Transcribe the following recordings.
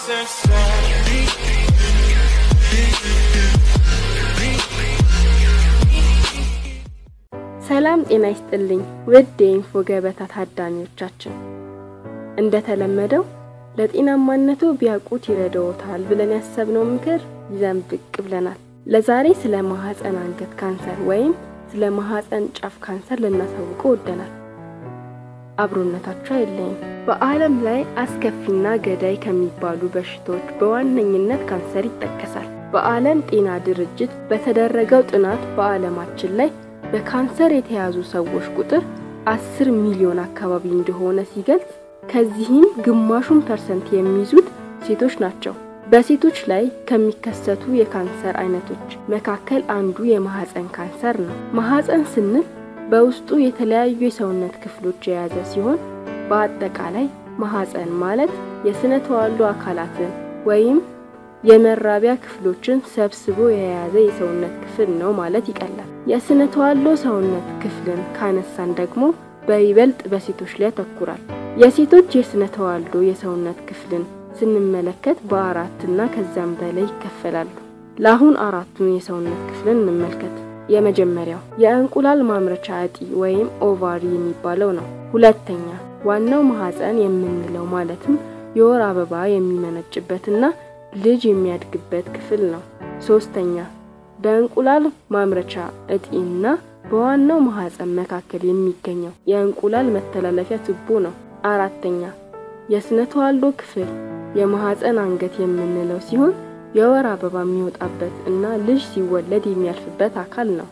ሰላም ጤና ይስጥልኝ ውድ የኢንፎ ገበታ ታዳሚዎቻችን እንደተለመደው ለጤናማነቱ ቢያውቁት ይረዳዎታል ብለን ያሰብነው ምክር ይዘን ብቅ ብለናል። ለዛሬ ስለ ማህፀን አንገት ካንሰር ወይም ስለ ማህፀን ጫፍ ካንሰር ልናሳውቀው ወደናል። አብሮነታችሁ አይለይም። በዓለም ላይ አስከፊና ገዳይ ከሚባሉ በሽታዎች በዋነኝነት ካንሰር ይጠቀሳል። በዓለም ጤና ድርጅት በተደረገው ጥናት በዓለማችን ላይ በካንሰር የተያዙ ሰዎች ቁጥር 10 ሚሊዮን አካባቢ እንደሆነ ሲገልጽ ከዚህም ግማሹን % የሚይዙት ሴቶች ናቸው። በሴቶች ላይ ከሚከሰቱ የካንሰር አይነቶች መካከል አንዱ የማህፀን ካንሰር ነው። ማህፀን ስንል በውስጡ የተለያዩ የሰውነት ክፍሎች የያዘ ሲሆን በአጠቃላይ ማህፀን ማለት የስነ ተዋልዶ አካላትን ወይም የመራቢያ ክፍሎችን ሰብስቦ የያዘ የሰውነት ክፍል ነው ማለት ይቀላል። የስነ ተዋልዶ ሰውነት ክፍልን ካነሳን ደግሞ በይበልጥ በሴቶች ላይ ተኩራል። የሴቶች የስነ ተዋልዶ የሰውነት ክፍልን ስንመለከት በአራት እና ከዛም በላይ ይከፈላሉ። ለአሁን አራቱን የሰውነት ክፍልን እንመልከት። የመጀመሪያው የእንቁላል ማምረቻ እጢ ወይም ኦቫሪ የሚባለው ነው። ሁለተኛ ዋናው ማህፀን የምንለው ማለትም የወር አበባ የሚመነጭበትና ልጅ የሚያድግበት ክፍል ነው። ሶስተኛ በእንቁላል ማምረቻ እጢና በዋናው ማህፀን መካከል የሚገኘው የእንቁላል መተላለፊያ ቱቦ ነው። አራተኛ የስነ ተዋልዶ ክፍል የማህፀን አንገት የምንለው ሲሆን የወር አበባ የሚወጣበት እና ልጅ ሲወለድ የሚያልፍበት አካል ነው።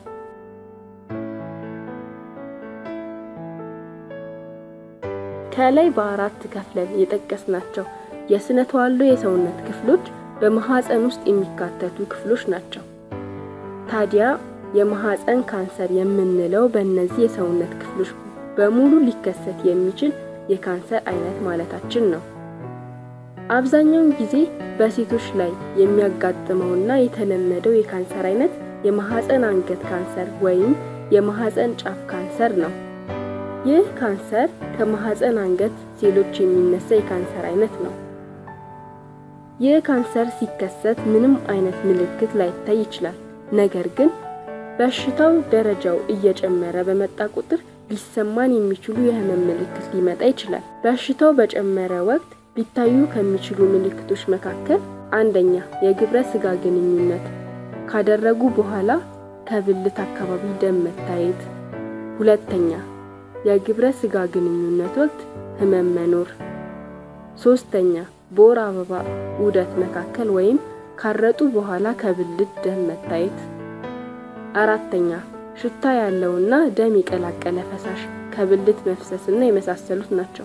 ከላይ በአራት ከፍለን የጠቀስናቸው የስነ ተዋልዶ የሰውነት ክፍሎች በማህፀን ውስጥ የሚካተቱ ክፍሎች ናቸው። ታዲያ የማህፀን ካንሰር የምንለው በእነዚህ የሰውነት ክፍሎች በሙሉ ሊከሰት የሚችል የካንሰር አይነት ማለታችን ነው። አብዛኛውን ጊዜ በሴቶች ላይ የሚያጋጥመውና የተለመደው የካንሰር አይነት የማህፀን አንገት ካንሰር ወይም የማህፀን ጫፍ ካንሰር ነው። ይህ ካንሰር ከማህፀን አንገት ሴሎች የሚነሳ የካንሰር አይነት ነው። ይህ ካንሰር ሲከሰት ምንም አይነት ምልክት ላይታይ ይችላል። ነገር ግን በሽታው ደረጃው እየጨመረ በመጣ ቁጥር ሊሰማን የሚችሉ የህመም ምልክት ሊመጣ ይችላል። በሽታው በጨመረ ወቅት ሊታዩ ከሚችሉ ምልክቶች መካከል አንደኛ የግብረ ስጋ ግንኙነት ካደረጉ በኋላ ከብልት አካባቢ ደም መታየት፣ ሁለተኛ የግብረ ስጋ ግንኙነት ወቅት ህመም መኖር፣ ሶስተኛ በወር አበባ ዑደት መካከል ወይም ካረጡ በኋላ ከብልት ደም መታየት፣ አራተኛ ሽታ ያለውና ደም የቀላቀለ ፈሳሽ ከብልት መፍሰስና የመሳሰሉት ናቸው።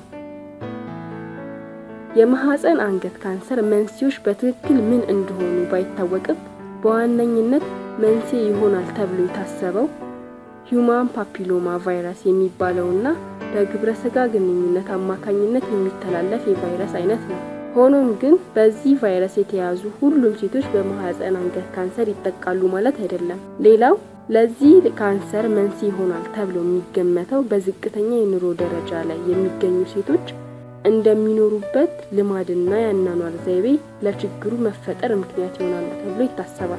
የማህፀን አንገት ካንሰር መንስኤዎች በትክክል ምን እንደሆኑ ባይታወቅም በዋነኝነት መንስኤ ይሆናል ተብሎ የታሰበው ሂዩማን ፓፒሎማ ቫይረስ የሚባለውና በግብረ ስጋ ግንኙነት አማካኝነት የሚተላለፍ የቫይረስ አይነት ነው። ሆኖም ግን በዚህ ቫይረስ የተያዙ ሁሉም ሴቶች በማህፀን አንገት ካንሰር ይጠቃሉ ማለት አይደለም። ሌላው ለዚህ ካንሰር መንስኤ ይሆናል ተብሎ የሚገመተው በዝቅተኛ የኑሮ ደረጃ ላይ የሚገኙ ሴቶች እንደሚኖሩበት ልማድና ያናኗር ዘይቤ ለችግሩ መፈጠር ምክንያት ይሆናል ተብሎ ይታሰባል።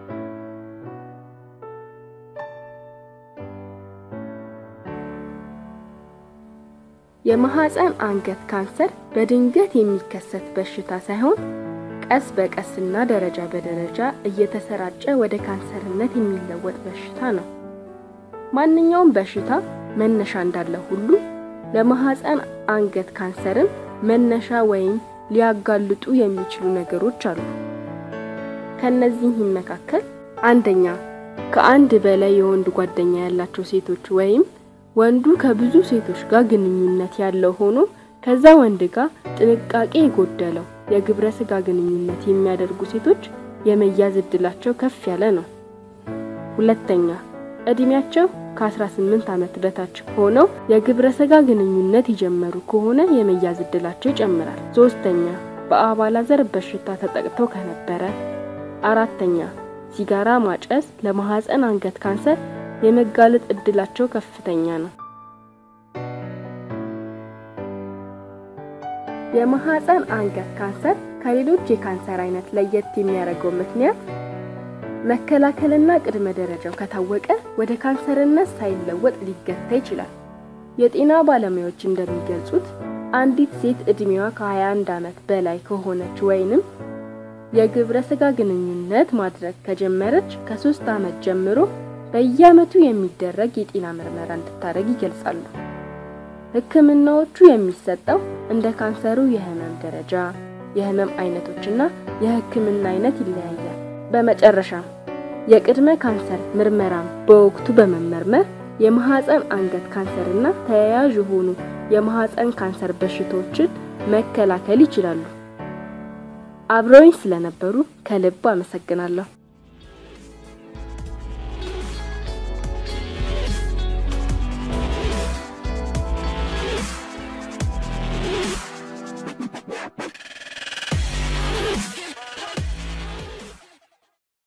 የማህፀን አንገት ካንሰር በድንገት የሚከሰት በሽታ ሳይሆን ቀስ በቀስና ደረጃ በደረጃ እየተሰራጨ ወደ ካንሰርነት የሚለወጥ በሽታ ነው። ማንኛውም በሽታ መነሻ እንዳለው ሁሉ ለማህፀን አንገት ካንሰርም መነሻ ወይም ሊያጋልጡ የሚችሉ ነገሮች አሉ። ከነዚህም መካከል አንደኛ ከአንድ በላይ የወንድ ጓደኛ ያላቸው ሴቶች ወይም ወንዱ ከብዙ ሴቶች ጋር ግንኙነት ያለው ሆኖ ከዛ ወንድ ጋር ጥንቃቄ የጎደለው የግብረ ስጋ ግንኙነት የሚያደርጉ ሴቶች የመያዝ እድላቸው ከፍ ያለ ነው። ሁለተኛ እድሜያቸው ከ18 ዓመት በታች ሆነው የግብረ ስጋ ግንኙነት ይጀምሩ ከሆነ የመያዝ እድላቸው ይጨምራል። ሶስተኛ በአባላዘር በሽታ ተጠቅተው ከነበረ። አራተኛ ሲጋራ ማጨስ ለማህፀን አንገት ካንሰር የመጋለጥ እድላቸው ከፍተኛ ነው። የማህፀን አንገት ካንሰር ከሌሎች የካንሰር አይነት ለየት የሚያደርገው ምክንያት መከላከልና ቅድመ ደረጃው ከታወቀ ወደ ካንሰርነት ሳይለወጥ ሊገታ ይችላል። የጤና ባለሙያዎች እንደሚገልጹት አንዲት ሴት እድሜዋ ከ21 ዓመት በላይ ከሆነች ወይንም የግብረ ስጋ ግንኙነት ማድረግ ከጀመረች ከ3 ዓመት ጀምሮ በየዓመቱ የሚደረግ የጤና ምርመራ እንድታደርግ ይገልጻሉ። ህክምናዎቹ የሚሰጠው እንደ ካንሰሩ የህመም ደረጃ፣ የህመም አይነቶችና የህክምና አይነት ይለያያል። በመጨረሻ የቅድመ ካንሰር ምርመራ በወቅቱ በመመርመር የማህፀን አንገት ካንሰርና ተያያዥ የሆኑ የማህፀን ካንሰር በሽታዎችን መከላከል ይችላሉ። አብረውኝ ስለነበሩ ከልብ አመሰግናለሁ።